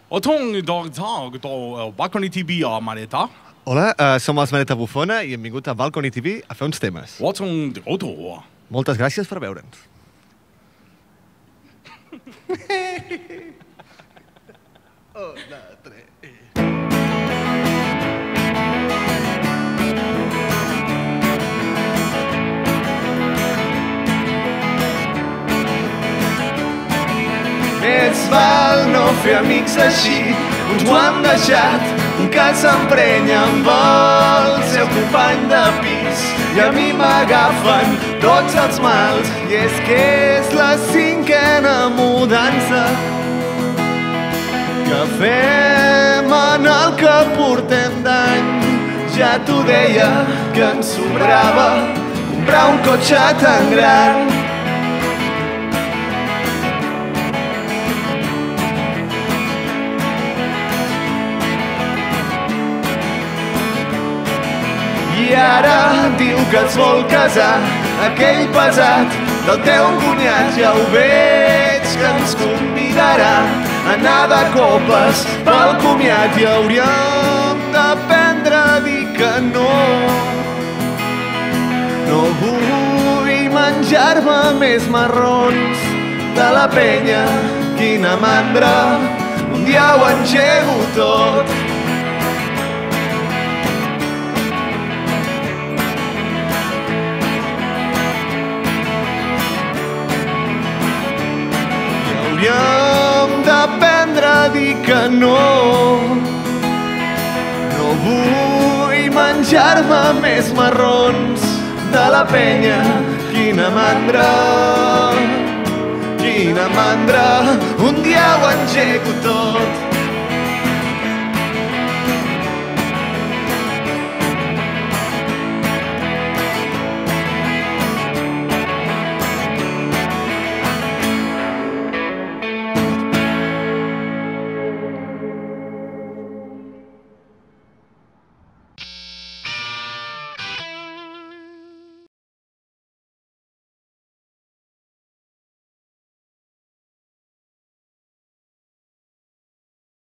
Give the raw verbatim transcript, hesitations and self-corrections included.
어통 또 Balcony T V a Mareta. Hola, uh, som els Mareta Bufona i hem vingut a Balcony T V a fer uns temes. 어통 어도. Moltes gràcies per veure'ns. Una, tres... Més val no fer amics així, uns ho han deixat, un que s'emprenya amb el seu company de pis. I a mi m'agafen tots els mals, i és que és la cinquena mudança que fem en el que portem d'any. Ja t'ho deia que ens sobrava comprar un cotxe tan gran. I ara diu que es vol casar, aquell pesat del teu cunyat. Ja ho veig que ens convidarà a anar de copes pel comiat i hauríem d'aprendre a dir que no. No vull menjar-me més marrons de la penya, quina mandra, un dia ho engego tot. Hauríem d'aprendre a dir que no. No vull menjar-me més marrons de la penya, quina mandra, quina mandra, un dia ho engego tot.